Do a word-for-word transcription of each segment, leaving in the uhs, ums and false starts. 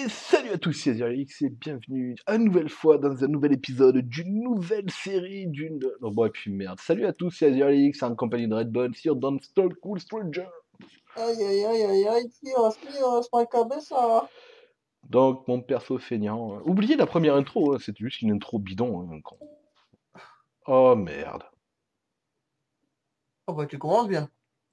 Et salut à tous, c'est Azirix et bienvenue une nouvelle fois dans un nouvel épisode d'une nouvelle série d'une... Non bon et puis merde. Salut à tous, c'est Azirix en compagnie de Redbone sur Don't Stall Cool Stranger. Aïe aïe aïe aïe aïe, Miros, Miros, ma cabeza. Donc mon perso feignant... euh, Oubliez la première intro, hein, c'est juste une intro bidon. Hein, con. Oh merde. Oh bah tu commences bien.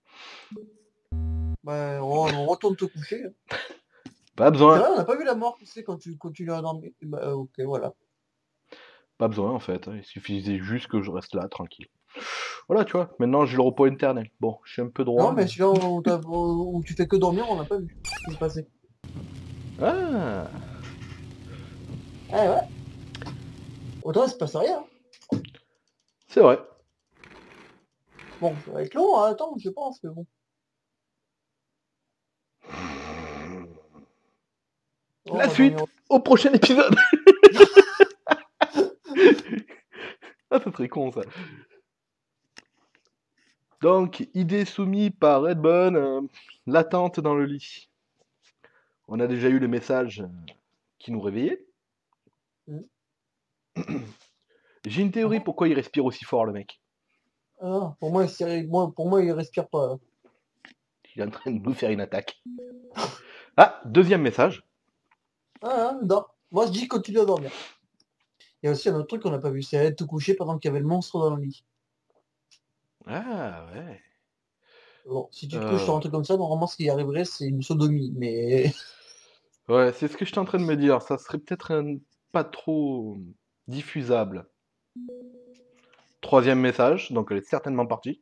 Bah on, on retourne te coucher. Pas C'est besoin. vrai, on n'a pas vu la mort, tu sais, quand tu continues à dormir. Bah euh, ok, voilà. Pas besoin en fait. hein, Il suffisait juste que je reste là, tranquille. Voilà, tu vois, maintenant j'ai le repos éternel. Bon, je suis un peu Non droit, mais mais... celui-là où, t'as- où- où tu fais que dormir, on n'a pas vu ce qui s'est passé. Ah, Ah ouais, autant il se passe rien. c'est vrai. Bon, ça va être long, hein, attends, je pense, mais bon. Oh, on La va dormir. suite au prochain épisode. Ah, ça serait con ça. Donc, idée soumise par Redbone, euh, l'attente dans le lit. On a déjà eu le message euh, qui nous réveillait. Hmm. J'ai une Ah théorie bon. pourquoi il respire aussi fort le mec. Ah, pour moi, il s'est- moi, pour moi, il respire pas. Il est en train de nous faire une attaque. Ah, deuxième message. Ah, hein, dors. Moi je dis continue à dormir. Il y a aussi un autre truc qu'on n'a pas vu, c'est aller te coucher pendant qu'il y avait le monstre dans le lit. Ah ouais. Bon, si tu te couches sur Euh, un truc comme ça, normalement, ce qui arriverait, c'est une sodomie. Mais ouais, c'est ce que j'étais en train de me dire. Ça serait peut-être un- pas trop diffusable. Troisième message, donc elle est certainement partie.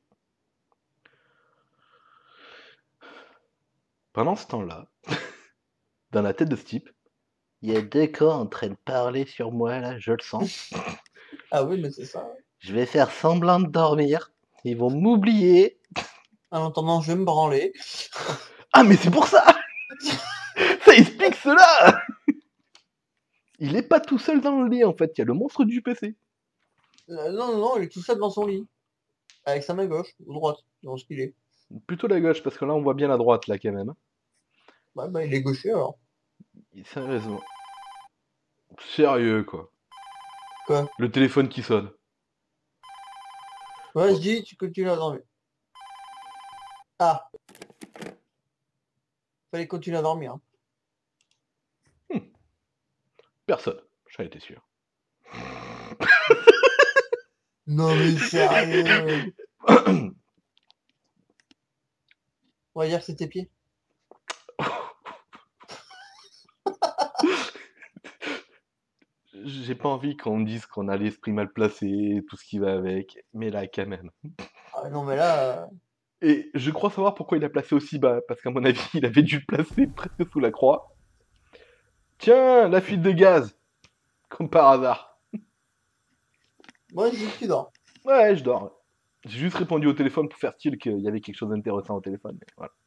Pendant ce temps-là, dans la tête de ce type, il y a deux corps en train de parler sur moi là, je le sens. ah oui, mais c'est ça. Je vais faire semblant de dormir. Ils vont m'oublier. En attendant, je vais me branler. Ah, mais c'est pour ça. Ça explique cela. Il est pas tout seul dans le lit en fait. Il y a le monstre du P C. Euh, non, non, non, il est tout seul dans son lit. Avec sa main gauche ou droite, dans ce qu'il est. Plutôt la gauche parce que là on voit bien la droite là quand même. Ouais, bah, il est gaucher alors. Sérieusement. Sérieux quoi. Quoi? Le téléphone qui sonne. Ouais, je Oh. dis, tu continues à dormir. Ah, fallait continuer à dormir. Hein. Hmm. Personne. J'en étais sûr. Non, mais sérieux. On va dire que c'est tes pieds. J'ai pas envie qu'on me dise qu'on a l'esprit mal placé, tout ce qui va avec, mais là quand même. Ah non, mais là, euh, Et je crois savoir pourquoi il a placé aussi bas, parce qu'à mon avis, il avait dû le placer presque sous la croix. Tiens, la fuite de gaz, comme par hasard. moi, je dis que tu dors. Ouais, je dors. J'ai juste répondu au téléphone pour faire style qu'il y avait quelque chose d'intéressant au téléphone. Mais voilà.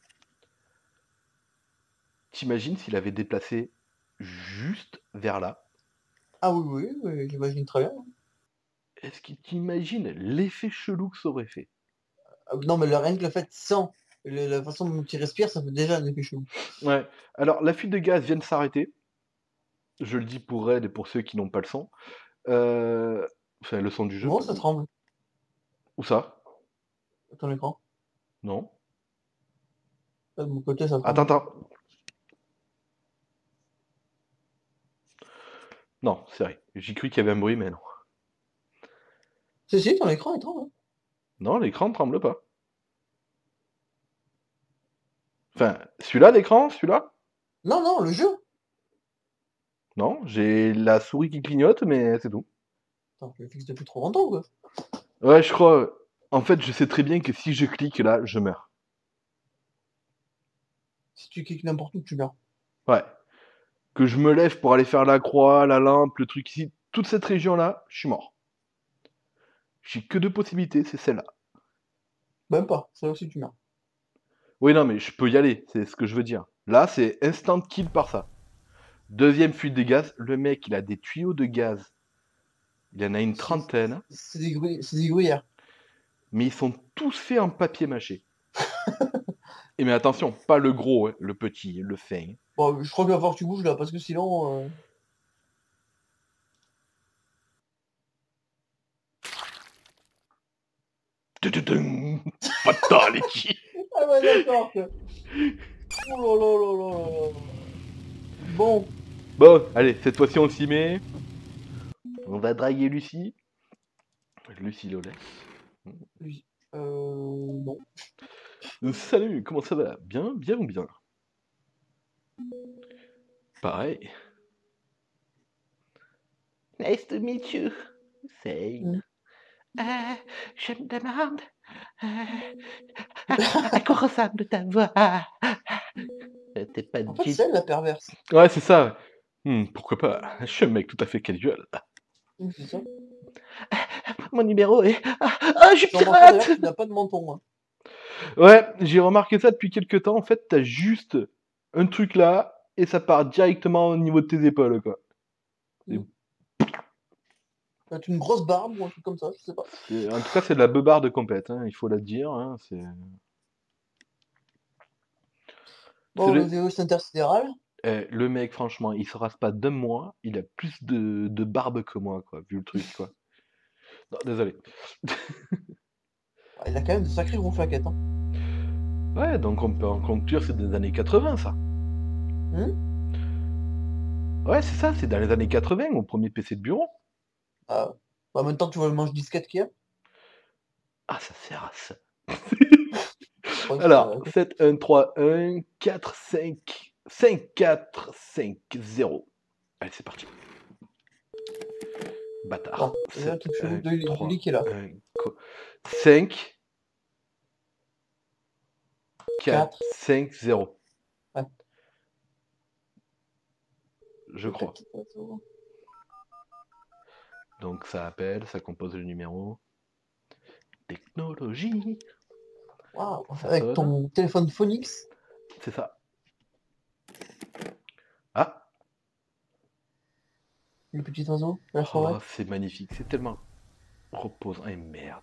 T'imagines s'il avait déplacé juste vers là? Ah oui, oui, oui, j'imagine très bien. Est-ce que t'imagines l'effet chelou que ça aurait fait? Ah, non, mais le, rien que le fait sans le- la façon dont il respire, ça fait déjà un effet chelou. Ouais. Alors, la fuite de gaz vient de s'arrêter. Je le dis pour Red et pour ceux qui n'ont pas le son. Euh... Enfin, le son du jeu. Bon, ça tremble, Où ça? ton écran. Non. Là, de mon côté, ça Attends, tremble. attends. Non, c'est vrai. J'ai cru qu'il y avait un bruit, mais non. Si, si, ton écran, il tremble. Hein. Non, l'écran ne tremble pas. Enfin, celui-là, l'écran, celui-là? Non, non, le jeu. Non, j'ai la souris qui clignote, mais c'est tout. Attends, je le fixe depuis trop longtemps, quoi. Ouais, je crois. En fait, je sais très bien que si je clique là, je meurs. Si tu cliques n'importe où, tu meurs. Ouais. Que je me lève pour aller faire la croix, la lampe, le truc ici, toute cette région-là, je suis mort. J'ai que deux possibilités, c'est celle-là. Même pas, ça aussi, tu meurs. Oui, non, mais je peux y aller, c'est ce que je veux dire. Là, c'est instant kill par ça. Deuxième fuite de gaz, le mec, il a des tuyaux de gaz. Il y en a une C'est trentaine, c'est des gruyères. C'est des gruyères. mais ils sont tous faits en papier mâché. Et mais attention, pas le gros, hein, le petit, le fin. Bon, je crois qu'il va falloir que tu bouges là, parce que sinon... euh, Tududum. Fatality. Ah ouais, d'accord. que- Oh là là là là là là. Bon, Bon, allez, cette fois-ci on s'y met. On va draguer Lucie. Lucie Lolès. oui. Euh... Non. Euh, Salut, comment ça va? Bien, bien ou bien? Pareil. Nice to meet you. Same. Mm. Euh, je me demande euh, à quoi ressemble ta voix. Euh, T'es pas En fait, J- c'est elle la perverse. Ouais, c'est ça. Hmm, pourquoi pas? Je suis un mec tout à fait casual. Oui, c'est ça. Mon numéro est. Ah, ah, je suis Tu remarqueras d'ailleurs pirate! qu'il n'a pas de menton. Hein. Ouais, j'ai remarqué ça depuis quelques temps. En fait, t'as juste un truc là et ça part directement au niveau de tes épaules, quoi. Mm. T'as une grosse barbe ou un truc comme ça, je sais pas. C'est- En tout cas, c'est de la beubarde complète, hein, il faut la dire. Hein, c'est... c'est Bon, le le... Véus intersidéral. eh, le mec, franchement, il se rase pas d'un mois, il a plus de, de barbe que moi, quoi, vu le truc, quoi. Non, désolé. Il a quand même de sacrées gros flaquettes. Hein. Ouais, donc on peut en conclure, c'est des années quatre-vingts, ça. Hmm Ouais, c'est ça, c'est dans les années quatre-vingts, mon premier P C de bureau. Ah. Bah, en même temps, tu vois le manche disquette qu'il y a. Ah, ça sert à ça. Je crois que Alors, ça- sept, un, trois, un, quatre, cinq, cinq, quatre, cinq, zéro. Allez, c'est parti. Bâtard. Ah, il y a un sept, truc chelou un, de, de trois, lit qui est là. un, cinq, quatre, quatre. cinq, zéro. Ouais. Je crois. Donc ça appelle, ça compose le numéro. Technologie. Waouh, Ça avec sonne. ton téléphone Phonix. C'est ça. Ah, Le petit oiseau, la oh, forêt. c'est magnifique, c'est tellement reposant. Et merde.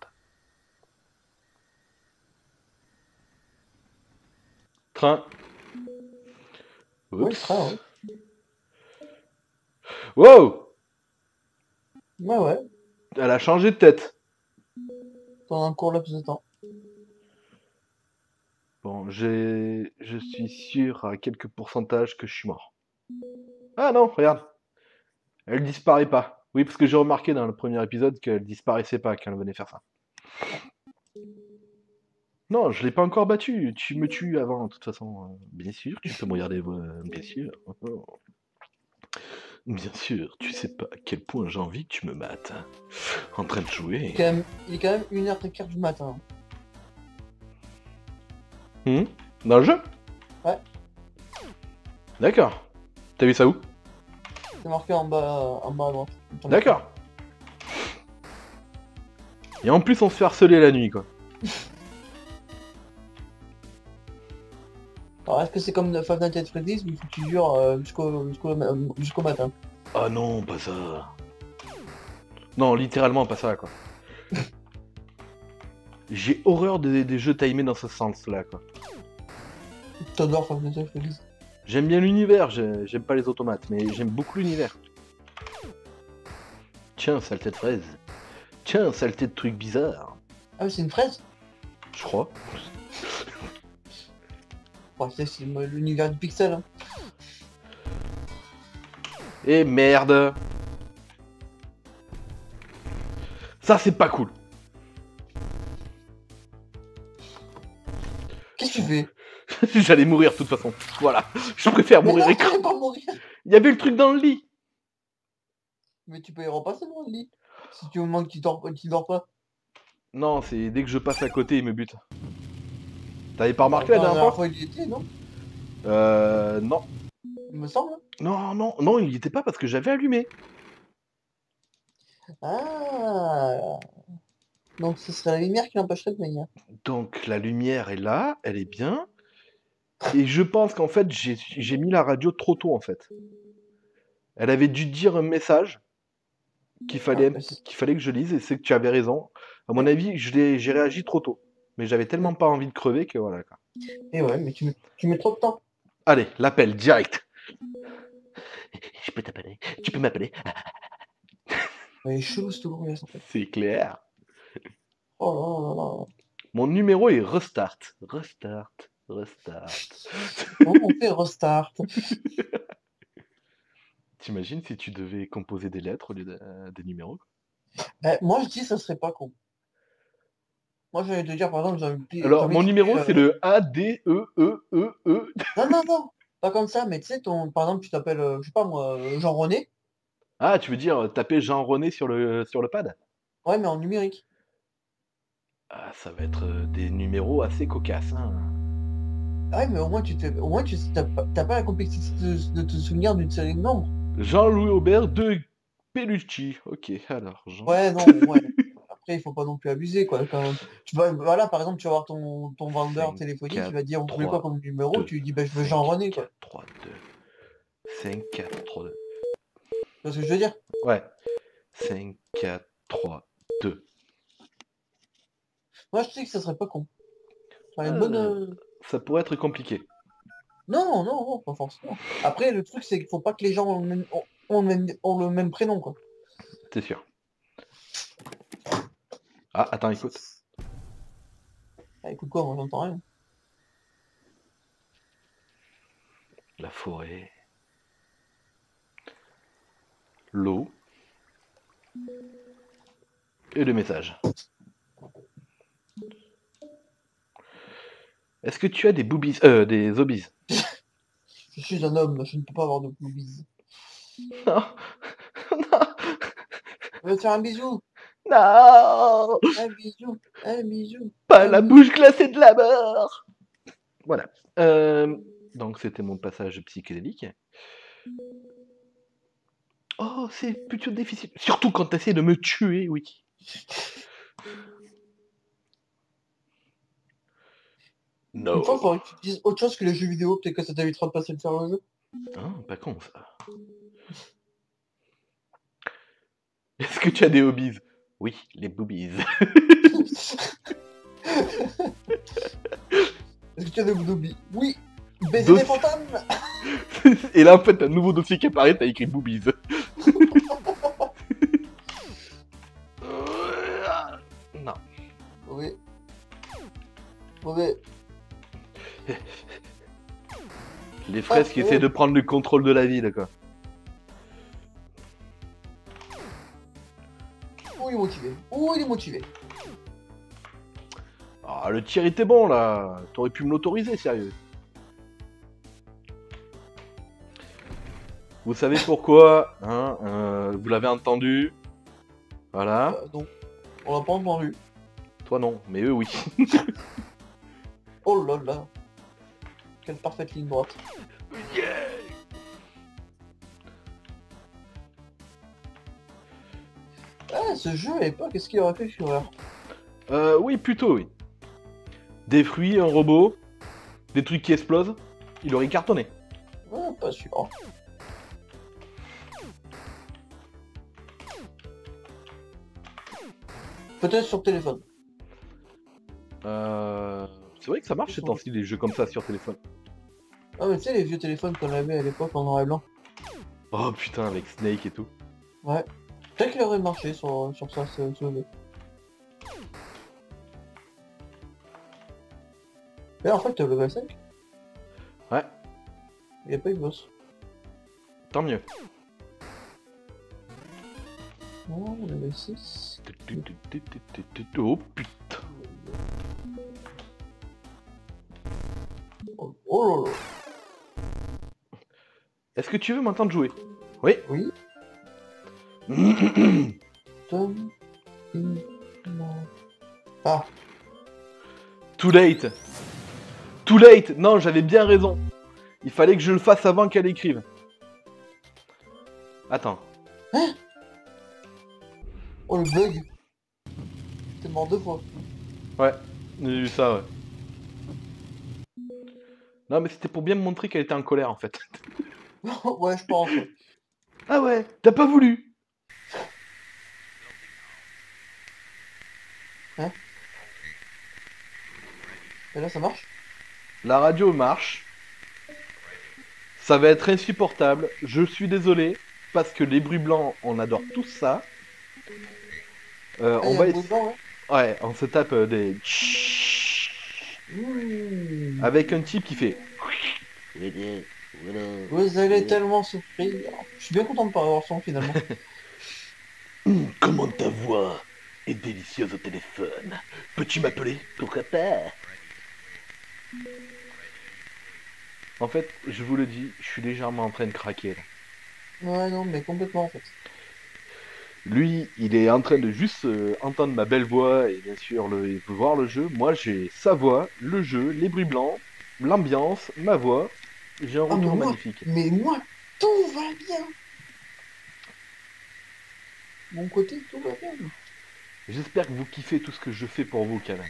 Train. Oui, le Oups. train, ouais. Wow! Ouais, ouais. Elle a changé de tête. Pendant un court laps de temps. Bon, j'ai, je suis sûr à quelques pourcentages que je suis mort. Ah non, regarde. Elle disparaît pas. Oui, parce que j'ai remarqué dans le premier épisode qu'elle disparaissait pas quand elle venait faire ça. Non, je l'ai pas encore battu. Tu me tues avant, de toute façon. Euh, Bien sûr, tu peux me regarder, euh, bien sûr. Bien sûr, tu sais pas à quel point j'ai envie que tu me mates. hein. En train de Il jouer. est quand même, il est quand même une heure quinze du matin. Hmm Dans le jeu? Ouais. D'accord. T'as vu ça où? C'est marqué en bas, en bas à droite. D'accord. Et en plus, on se fait harceler la nuit, quoi. Alors, est-ce que c'est comme Five Nights at Freddy's où il faut que tu dures euh, jusqu'au jusqu'au euh, jusqu'au matin? Ah non, pas ça. Non, littéralement pas ça, quoi. J'ai horreur des, des jeux timés dans ce sens-là, quoi. T'adores Five Nights at Freddy's. J'aime bien l'univers, j'ai- j'aime pas les automates, mais j'aime beaucoup l'univers. Tiens, saleté de fraise. Tiens, saleté de trucs bizarres. Ah oui, c'est une fraise? Je crois. Ouais, c'est c'est l'univers du pixel. Hein. Et merde. Ça, c'est pas cool. Qu'est-ce que tu fais? J'allais mourir de toute façon. Voilà. Je préfère Mais mourir non, écran. tu vas pas mourir. Il y avait le truc dans le lit. Mais tu peux y repasser dans le lit. Si tu me demandes qu'il dort, qu'il dort pas. Non, c'est dès que je passe à côté, il me bute. T'avais pas remarqué Bah, la dernière fois? il y était, non? Euh, non. Il me semble. Non, non, non, il y était pas parce que j'avais allumé. Ah. Donc ce serait la lumière qui l'empêcherait de venir. Donc la lumière est là, elle est bien. Et je pense qu'en fait, j'ai j'ai mis la radio trop tôt, en fait. Elle avait dû dire un message qu'il Ah, fallait, bah, c'est- qu'il fallait que je lise, et c'est que tu avais raison. À mon avis, je l'ai- j'ai réagi trop tôt. Mais j'avais tellement pas envie de crever que voilà. quoi. Et ouais, mais tu mets, tu mets trop de temps. Allez, l'appel, direct. Je peux t'appeler. Tu peux m'appeler. Elle est chelou cette grouillesse en fait. C'est clair. Oh là là là là. Mon numéro est Restart. Restart. Restart. Comment on fait restart? T'imagines si tu devais composer des lettres au lieu de- euh, des numéros? Eh, moi je dis ça serait pas con. Moi j'allais te dire par exemple, j'ai envie de- j'ai Alors, envie mon de numéro, t'appeler, c'est euh, le A, D, E, E, E, E. Non, non, non, pas comme ça, mais tu sais, ton... par exemple, tu t'appelles, euh, je sais pas moi, euh, Jean-René. Ah, tu veux dire euh, taper Jean-René sur le, sur le pad? Ouais, mais en numérique. Ah, ça va être euh, des numéros assez cocasses, hein. Ah ouais, mais au moins tu te... au moins tu t'as pas t'as pas la complexité de, de te souvenir d'une série de nombres. Jean-Louis Aubert de Pellucci. Ok, alors, Jean. Ouais, non, ouais. Après, il faut pas non plus abuser, quoi, quand même. Tu vas, voilà, par exemple, tu vas voir ton, ton vendeur cinq, téléphonique, il quatre, va te dire, vous voulez quoi trois, comme numéro? deux. Tu lui dis, bah, je veux cinq, Jean-René, quoi. quatre, trois, deux. cinq, quatre, trois, deux. Tu vois ce que je veux dire? Ouais. cinq, quatre, trois, deux. Moi, je sais que ça serait pas con. Ça serait une bonne... Euh, euh, ça pourrait être compliqué, Non, non, non, pas forcément. Après, le truc, c'est qu'il faut pas que les gens ont le même, ont- ont le même, ont le même prénom, quoi. c'est sûr. Ah, attends, écoute. Ah, écoute quoi, moi, j'entends rien. La forêt, l'eau et le message. Est-ce que tu as des boobies, euh, des hobbies? Je suis un homme, je ne peux pas avoir de boobies. Non, non, Je vais te faire un bisou. non, Un bisou, un bisou, pas un la bisou. bouche glacée de la mort. Voilà. Euh, donc c'était mon passage psychédélique. Oh, c'est plutôt difficile. Surtout quand t'essaies de me tuer, oui. Une fois, il No. faudrait que tu dises autre chose que les jeux vidéo, peut-être que ça t'évitera de passer le faire le jeu. Ah, pas con ça. Est-ce que tu as des hobbies? Oui, les boobies. Est-ce que tu as des boobies? Oui. Baiser des Dos- fantômes. Et là, en fait, t'as un nouveau dossier qui apparaît, t'as écrit boobies. Non. Mauvais. Mauvais. Les fraises Ah, qui ouais. essaient de prendre le contrôle de la ville, quoi. Ouh, il est motivé. Ouh, il est motivé. Ah, le tir était bon, là. T'aurais pu me l'autoriser, sérieux. Vous savez pourquoi, hein, euh, vous l'avez entendu. Voilà. Euh, non. On l'a pas entendu. Toi, non, mais eux, oui. Oh là là. Quelle parfaite ligne droite. Ah, ce jeu à l'époque, est-ce qu'il aurait fait fureur? Euh, oui, plutôt, oui. Des fruits, un robot, des trucs qui explosent, il aurait cartonné. Ah, pas sûr. Peut-être sur téléphone. Euh... C'est vrai que ça marche ces temps-ci, les jeux comme ça sur téléphone. Ah, mais tu sais, les vieux téléphones qu'on avait à l'époque en noir et blanc. Oh putain, avec Snake et tout. Ouais. Peut-être qu'il aurait marché sur, sur ça, ce ce jeu. Et en fait, le level cinq, Ouais, il n'y a pas eu de boss. tant mieux. Oh, level six. Oh putain. Oh, oh là là. Est-ce que tu veux m'entendre jouer? Oui. Oui. Tom. Ah. Too late. Too late. Non, j'avais bien raison. Il fallait que je le fasse avant qu'elle écrive. Attends. Hein? Oh, le bug. T'es mort deux fois. Ouais, j'ai vu ça, ouais. Non, mais c'était pour bien me montrer qu'elle était en colère, en fait. Ouais, je pense. Ouais. Ah ouais, t'as pas voulu. Hein? Et là, ça marche? La radio marche. Ça va être insupportable. Je suis désolé. Parce que les bruits blancs, on adore tous ça. Euh, Ah, on il y a va un essayer... beau blanc, Ouais, on se tape euh, des... hein. Mmh. Avec un type qui fait... Vous allez tellement souffrir. Je suis bien content de pas avoir son finalement. Hum, comment ta voix est délicieuse au téléphone. Peux-tu m'appeler? Pourquoi pas? En fait, je vous le dis, je suis légèrement en train de craquer là. Ouais, non, mais complètement en fait. Lui, il est en train de juste euh, entendre ma belle voix et bien sûr le, voir le jeu. Moi, j'ai sa voix, le jeu, les bruits blancs, l'ambiance, ma voix. J'ai un Ah, mais retour moi, magnifique. mais moi, tout va bien. Mon côté, tout va bien. J'espère que vous kiffez tout ce que je fais pour vous, quand même.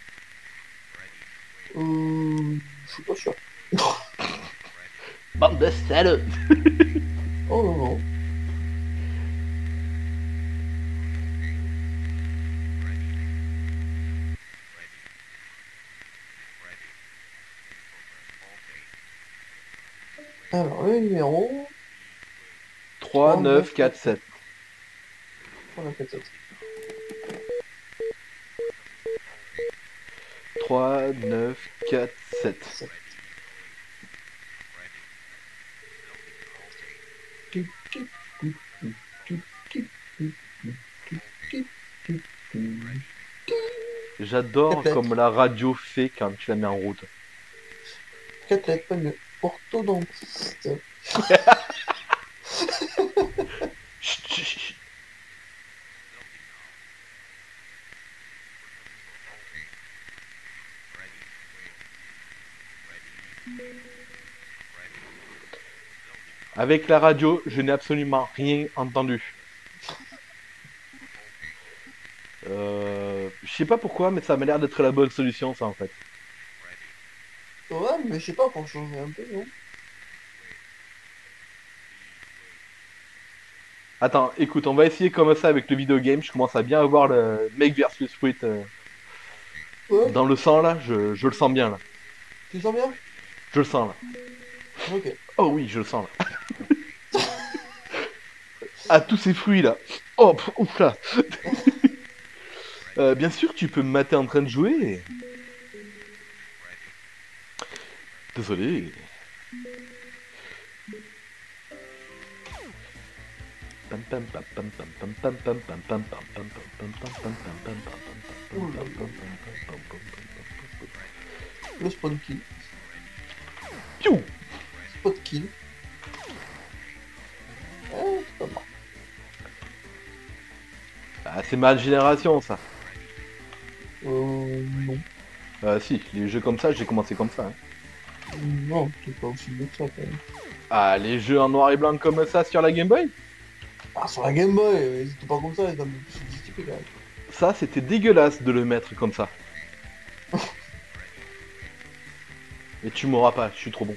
Euh, je suis pas sûr. Bande de salauds. Oh non, non. Alors, le numéro trois, trois, neuf, neuf, quatre, quatre, sept. sept. trois, neuf, quatre, sept. trois, neuf, quatre, sept. sept. J'adore Quatre lettres. comme la radio fait quand tu la mets en route. Quatre lettres, pas mieux. Orthodontiste. Chut, chut, chut. Avec la radio, je n'ai absolument rien entendu. Euh, je sais pas pourquoi, mais ça m'a l'air d'être la bonne solution, ça, en fait. Ouais, mais je sais pas, pour changer un peu, non? Attends, écoute, on va essayer comme ça avec le vidéo game. Je commence à bien avoir le Make versus Fruit euh, Ouais, dans le sang, là. Je, je le sens bien, là. tu sens bien? Je le sens, là. Ok. Oh oui, je le sens, là. Ah, tous ces fruits, là. Oh, pff, ouf, là. Euh, bien sûr, tu peux me mater en train de jouer. Désolé. Le spawn kill. Piou. Spot kill. Ouais, c'est pas mal. Ah, c'est ma génération, ça. Euh, non. Euh, si, les jeux comme ça, j'ai commencé comme ça. Hein. Non, c'est pas aussi bien que ça, quand même. Ah, les jeux en noir et blanc comme ça sur la Game Boy? Ah, sur la Game Boy, euh, ils étaient pas comme ça, ils étaient un peu plus sophistiqués, quand même. Ça, c'était dégueulasse de le mettre comme ça. Et tu m'auras pas, je suis trop bon.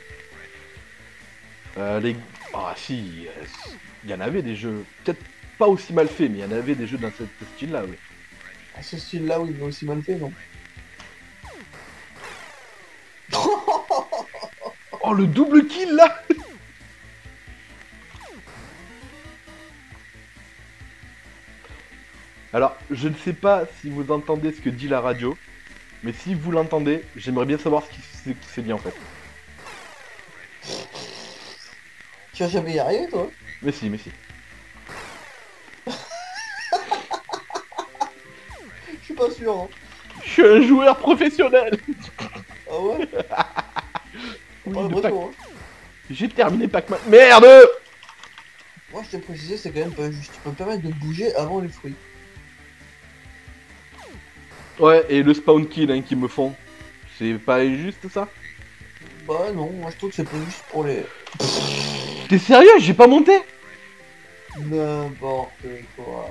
Euh, les... Ah si, il y en avait des jeux, peut-être pas aussi mal faits, mais il y en avait des jeux dans ce style-là, oui. Ah, ce style-là, oui, il est aussi mal fait, non? Oh, le double kill, là. Alors, je ne sais pas si vous entendez ce que dit la radio, mais si vous l'entendez, j'aimerais bien savoir ce qui c'est qui c'est bien en fait. Tu vas jamais y arriver, toi? Mais si, mais si. Je suis pas sûr, hein. Je suis un joueur professionnel. Ah ouais? Oui, Pas de l'impression, Pac- hein. J'ai terminé Pac-Man. Merde. Moi, je t'ai précisé, c'est quand même pas juste. Tu peux me permettre de bouger avant les fruits. Ouais, et le spawn kill hein, qu'ils me font. C'est pas juste ça? Bah non, moi je trouve que c'est pas juste pour les... T'es sérieux? J'ai pas monté? N'importe quoi.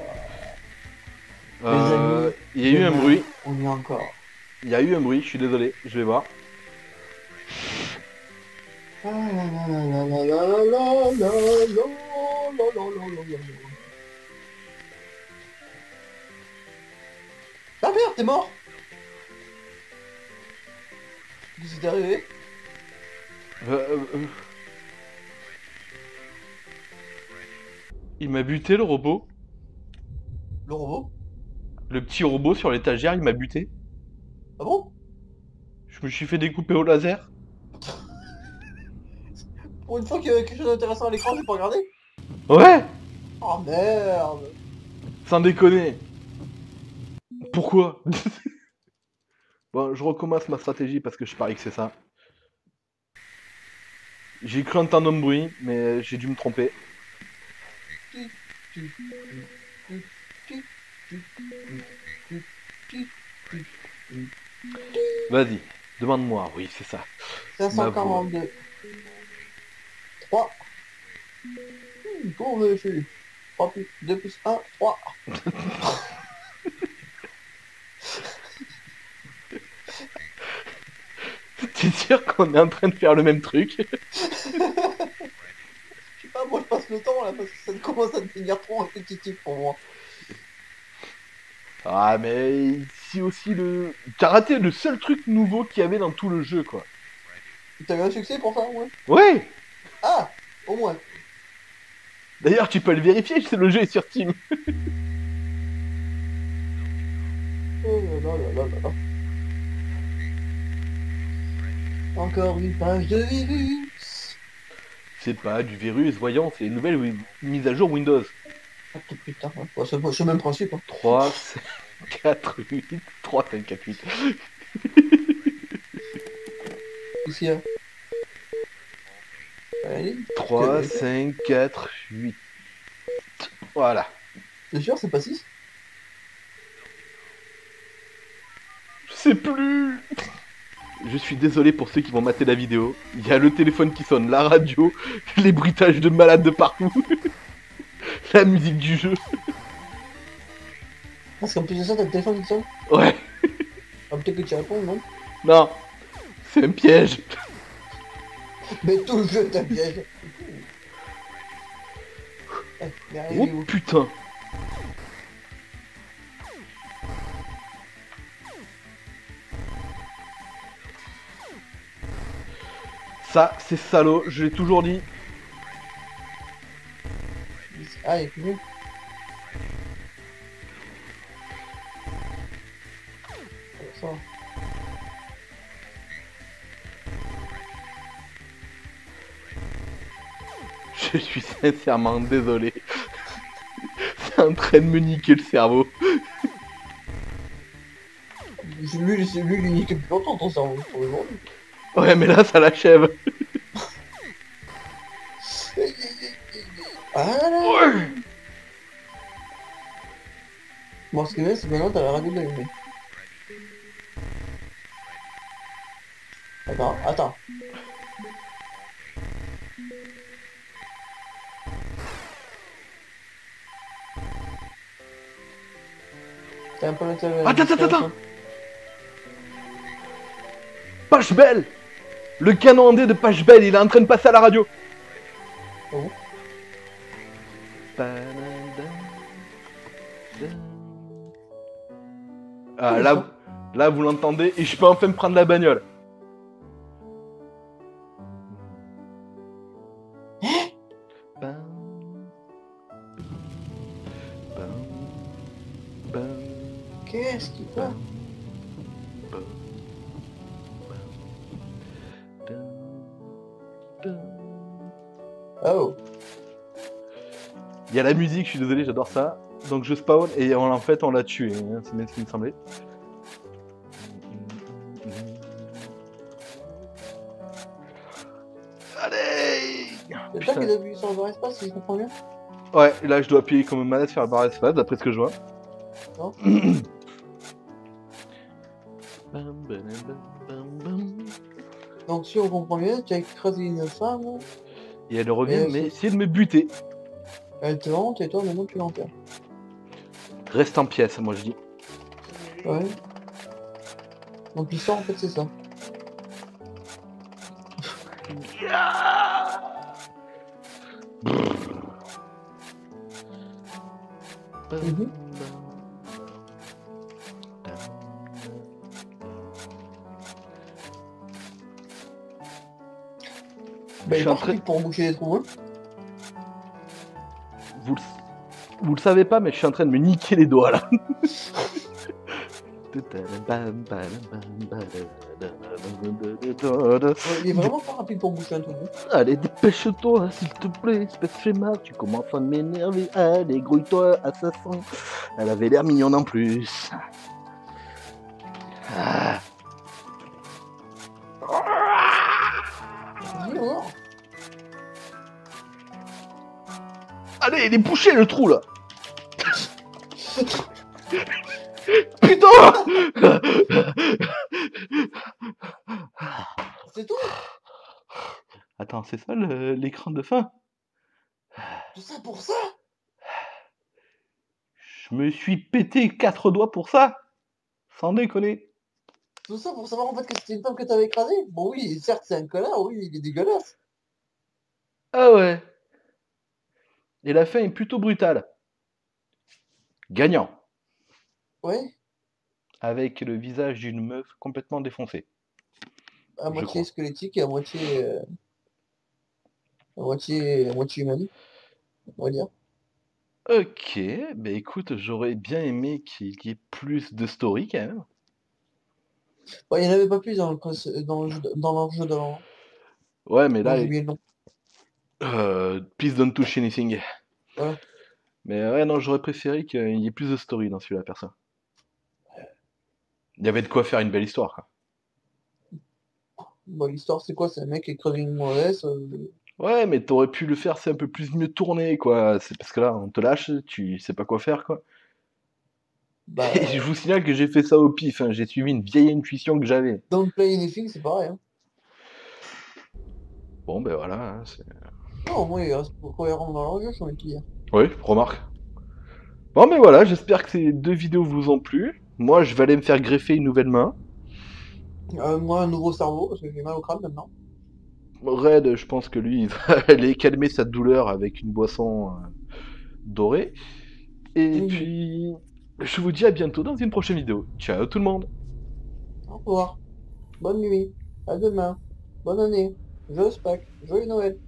Euh, amis, Il y a eu un demain, bruit. On y est encore. Il y a eu un bruit, je suis désolé, je vais voir. Ah là là là là là là là là là là là là là là. Ah merde, t'es mort! Qu'est-ce qui t'est arrivé? Euh, euh, euh, Il m'a buté le robot. Le robot? Le petit robot sur l'étagère, il m'a buté. Ah bon? Je me suis fait découper au laser. Pour une fois qu'il y avait quelque chose d'intéressant à l'écran, j'ai pas regardé. Ouais, Oh merde! sans déconner. Pourquoi? Bon, je recommence ma stratégie parce que je parie que c'est ça. J'ai cru entendre un bruit, mais j'ai dû me tromper. Vas-y, demande-moi. Oui, c'est ça. Ma voix. cinq cent quarante-deux. trois. Hmm, comment on vérifie? trois plus deux plus un, trois. T'es sûr qu'on est en train de faire le même truc? Je sais pas, moi je passe le temps là parce que ça commence à devenir trop répétitif pour moi. Ah, mais ici aussi le. T'as raté le seul truc nouveau qu'il y avait dans tout le jeu, quoi. T'as eu un succès pour ça au moins? Ouais! Ah! Au moins. D'ailleurs, tu peux le vérifier, c'est le jeu est sur Steam. Oh là là là là là là. Encore une page de virus. C'est pas du virus, voyons, c'est une nouvelle wi- mise à jour Windows. Ah putain, ouais. Ouais, c'est c'est le même principe. Hein. trois, cinq, quatre, huit, trois, cinq, quatre, huit. Qu'est-ce qu'il y a? Allez. trois, cinq, quatre, huit. Voilà. C'est sûr, c'est pas six? Je sais plus. Je suis désolé pour ceux qui vont mater la vidéo. Il y a le téléphone qui sonne, la radio, les bruitages de malades de partout, la musique du jeu. Parce qu'en plus de ça, t'as le téléphone qui sonne? Ouais, Ah, peut-être que tu réponds, non? non, c'est un piège. Mais tout le jeu, t'as piège. Eh, mais Oh arrivez où? putain. Ça, c'est salaud, je l'ai toujours dit. Ah, il est plus mieux. Ça va. Je suis sincèrement désolé. C'est en train de me niquer le cerveau. Lui, lui, lui, lui nique plus longtemps ton cerveau, pour le moment. Ouais, mais là, ça l'achève. Ah là. Ouais. Bon, ce qui est bien, c'est que maintenant, t'as la radio d'allumer. Attends, attends. T'as un peu l'intérêt. Attends, attends, attends. Pachebel. Le canon D de Pachebel, il est en train de passer à la radio. Oh. Ah, là, là, vous l'entendez et je peux enfin me prendre la bagnole. Qu'est-ce qu'il fait? Oh. Il y a la musique, je suis désolé, j'adore ça. Donc je spawn et on, en fait on l'a tué, hein, c'est bien ce qui me semblait. Allez. C'est toi qui dois appuyer sur le barre espace, si je comprends bien? Ouais, là je dois appuyer comme une manette sur la barre espace, d'après ce que je vois. Non. Donc si on comprend bien, tu as écrasé une femme. Et elle revient, Et mais c'est- essayer de me buter. Elle te hante et toi maintenant tu l'enterres. Reste en pièces, moi je dis. Ouais. Donc l'histoire en fait c'est ça. Mhm. Bah Je il suis en est train... parti pour boucher les trous, hein. vous le, vous le savez pas, mais je suis en train de me niquer les doigts là. Ouais, il est vraiment pas rapide pour boucher un truc. hein. Allez, dépêche-toi, s'il te plaît, espèce flemmard, tu commences à m'énerver. Allez, grouille-toi, assassin. Elle avait l'air mignonne en plus. Ah. Vas-y, alors. Allez, il est bouché le trou là. Putain. C'est tout. Attends, c'est ça le- l'écran de fin? Tout ça pour ça. Je me suis pété quatre doigts pour ça? Sans déconner. Tout ça pour savoir en fait que c'était une femme que t'avais écrasée. Bon oui, certes c'est un connard, oui, il est dégueulasse. Ah ouais. Et la fin est plutôt brutale. Gagnant. Ouais, Avec le visage d'une meuf complètement défoncée. à Je moitié crois. squelettique et à moitié, euh, à moitié, à moitié humaine, on va dire. Ok, bah écoute, j'aurais bien aimé qu'il y ait plus de story quand même. Ouais, il n'y en avait pas plus dans le, cos- dans le jeu, de- dans leur jeu d'avant. Ouais, mais Moi là, j'ai oublié le nom. euh, please don't touch anything. Voilà. Mais ouais, non, j'aurais préféré qu'il y ait plus de story dans celui-là, perso. Il y avait de quoi faire une belle histoire, quoi. Bon, l'histoire c'est quoi? C'est un mec qui creuse une mauvaise. euh, Ouais, mais t'aurais pu le faire, c'est un peu plus mieux tourné, quoi. C'est parce que là, on te lâche, tu sais pas quoi faire, quoi. Et je Bah, vous signale que j'ai fait ça au pif, hein. J'ai suivi une vieille intuition que j'avais. Don't Play Anything, c'est pareil. Hein. Bon, ben voilà, hein, c'est... Non, au moins ils restent cohérents dans leur jeu, j'ai envie de te dire. Oui, remarque. Bon, mais voilà, j'espère que ces deux vidéos vous ont plu. Moi, je vais aller me faire greffer une nouvelle main. Euh, moi, un nouveau cerveau, parce que j'ai mal au crâne maintenant. Red, je pense que lui, il va aller calmer sa douleur avec une boisson euh, dorée. Et Mhm. puis, je vous dis à bientôt dans une prochaine vidéo. Ciao tout le monde! Au revoir. Bonne nuit. À demain. Bonne année. Joyeux Pâques. Joyeux Noël.